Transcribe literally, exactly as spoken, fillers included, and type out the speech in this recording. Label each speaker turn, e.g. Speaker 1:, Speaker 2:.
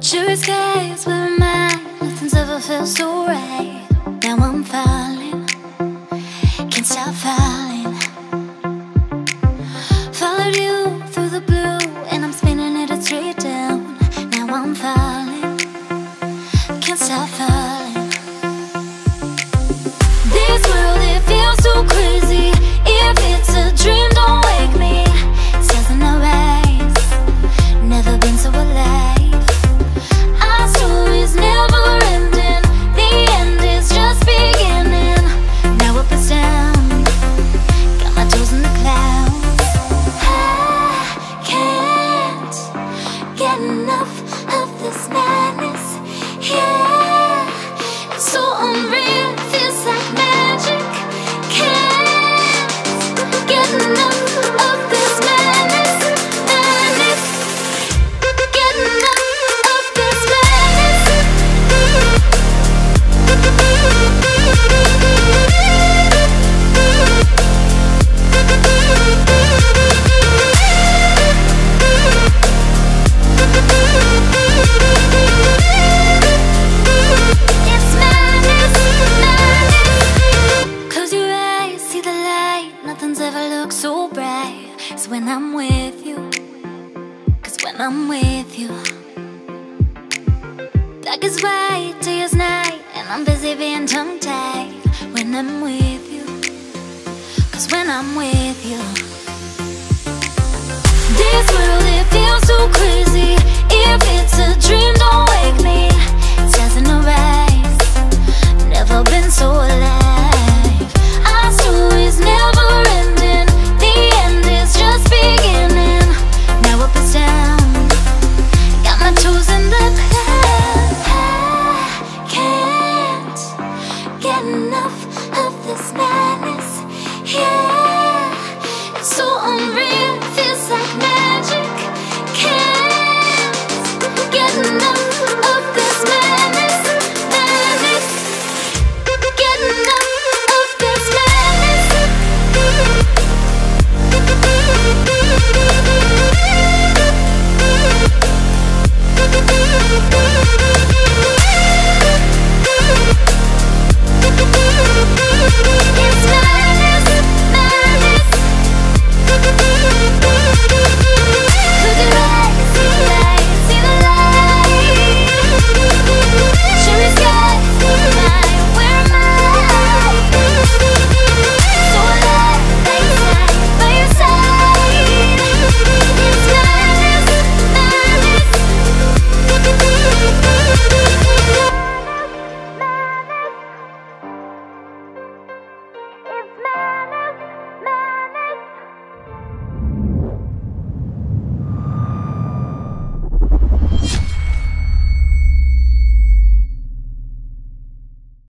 Speaker 1: Sure skies were mine, nothing's ever felt so right. Now I'm falling, can't stop falling. Followed you through the blue, and I'm spinning it straight down. Now I'm falling, can't stop falling. This world, it feels so crazy. If it's a dream, don't wake me. Stars in the rise, never been so alive. Our story's never ending, the end is just beginning. Now up and down, got my toes in the clouds. I can't get enough of this madness. Yeah, it's so unreal, feels like magic. Can't get enough of this madness, madness. Get enough of this madness. It's madness, madness. Close your eyes, see the light. Nothing's ever looked so bright. It's when I'm with you. Cause when I'm with you, black is white, day is night, and I'm busy being tongue-tied. When I'm with you, cause when I'm with you, this world, it feels so crazy. If it's a dream, don't wake me. Stars in the rise, never been so alive. Our story's never ending, the end is just beginning. Now up and down, got my toes in the clouds. I can't get enough of this night.